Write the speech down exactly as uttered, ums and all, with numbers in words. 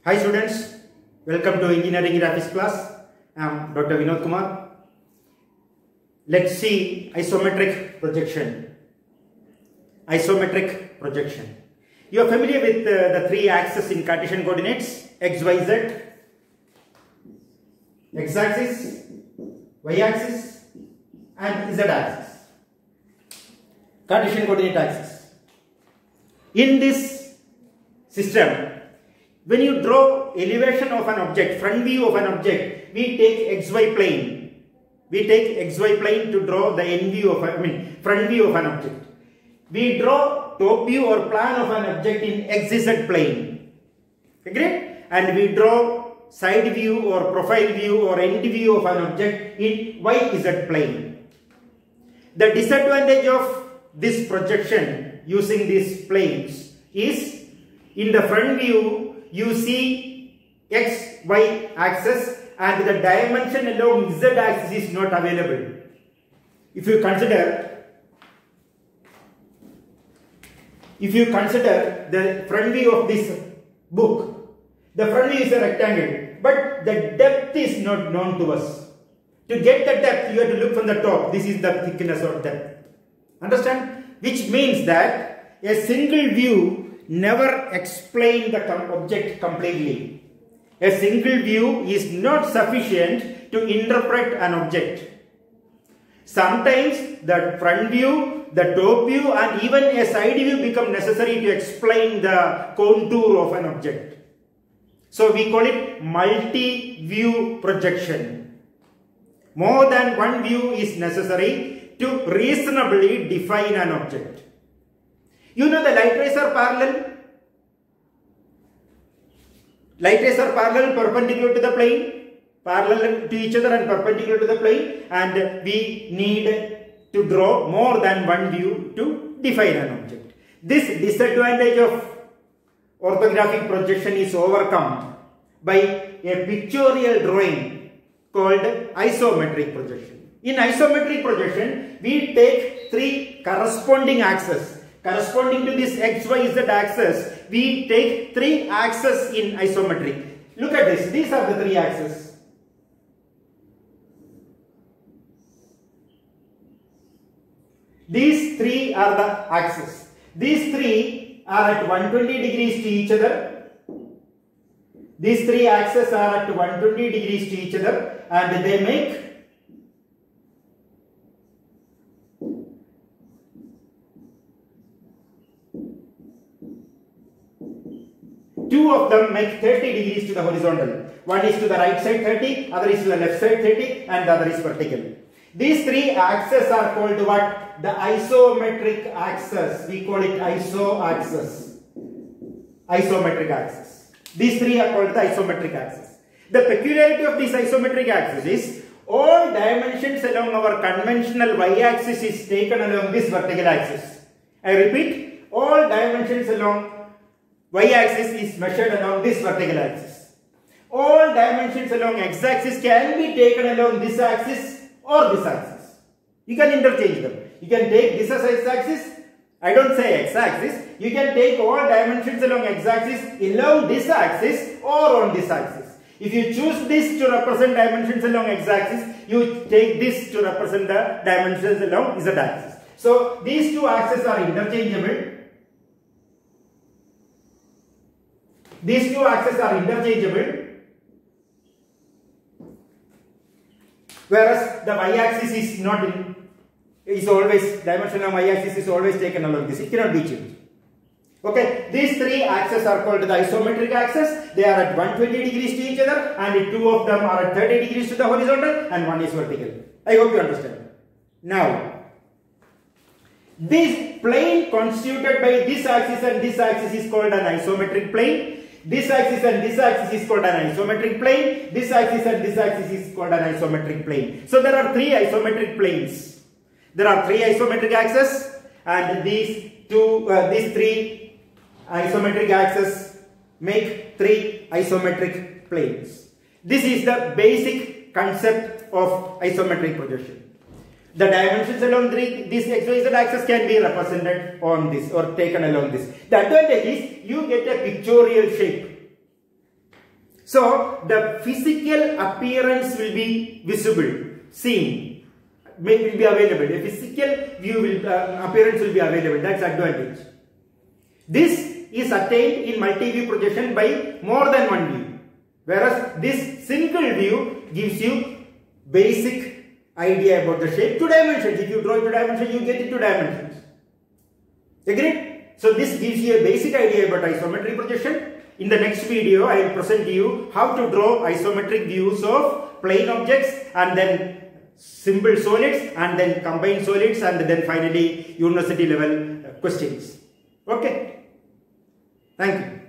Hi students, welcome to Engineering Graphics class. I am Doctor Vinod Kumar. Let's see isometric projection. Isometric projection. You are familiar with uh, the three axes in Cartesian coordinates: x, y, z, x-axis, y-axis, and z-axis. Cartesian coordinate axis. In this system, when you draw elevation of an object, front view of an object, we take xy plane. We take xy plane to draw the end view of, I mean, front view of an object. We draw top view or plan of an object in xz plane. Agreed? And we draw side view or profile view or end view of an object in yz plane. The disadvantage of this projection using these planes is, in the front view, you see x, y axis and the dimension along z axis is not available. If you consider, if you consider the front view of this book, the front view is a rectangle, but the depth is not known to us. To get the depth, you have to look from the top. This is the thickness or depth. Understand? Which means that a single view never explain the object completely. A single view is not sufficient to interpret an object. Sometimes the front view, the top view, and even a side view become necessary to explain the contour of an object. So we call it multi-view projection. More than one view is necessary to reasonably define an object. You know the light rays are parallel. Light rays are parallel, perpendicular to the plane, parallel to each other and perpendicular to the plane, and we need to draw more than one view to define an object. This disadvantage of orthographic projection is overcome by a pictorial drawing called isometric projection. In isometric projection, we take three corresponding axes. Corresponding to this x, y, z axis, we take three axes in isometric. Look at this. These are the three axes. These three are the axes. These three are at one hundred twenty degrees to each other. These three axes are at one hundred twenty degrees to each other, and they make two of them make thirty degrees to the horizontal. One is to the right side thirty, other is to the left side thirty, and the other is vertical. These three axes are called what? The isometric axis. We call it iso-axis. Isometric axis. These three are called the isometric axis. The peculiarity of this isometric axis is all dimensions along our conventional y-axis is taken along this vertical axis. I repeat, all dimensions along y-axis is measured along this vertical axis. All dimensions along x-axis can be taken along this axis or this axis. You can interchange them. You can take this as x-axis. I don't say x-axis. You can take all dimensions along x-axis along this axis or on this axis. If you choose this to represent dimensions along x-axis, you take this to represent the dimensions along z-axis. So these two axes are interchangeable. These two axes are interchangeable, whereas the y-axis is not in, is always, dimension of y-axis is always taken along this. It cannot be changed. Okay, these three axes are called the isometric axis. They are at one hundred twenty degrees to each other, and two of them are at thirty degrees to the horizontal, and one is vertical. I hope you understand. Now, this plane constituted by this axis and this axis is called an isometric plane. This axis and this axis is called an isometric plane. This axis and this axis is called an isometric plane. So there are three isometric planes. There are three isometric axes, and these two, uh, these three isometric axes make three isometric planes. This is the basic concept of isometric projection. The dimensions along this x y z axis can be represented on this or taken along this. The advantage is you get a pictorial shape. So the physical appearance will be visible, seen, may will be available. A physical view will uh, appearance will be available. That's advantage. This is attained in multi-view projection by more than one view, whereas this single view gives you basic idea about the shape, two dimensions. If you draw two dimensions, you get it two dimensions. Agreed? So this gives you a basic idea about isometric projection. In the next video, I will present to you how to draw isometric views of plane objects and then simple solids and then combined solids and then finally university level questions. Okay. Thank you.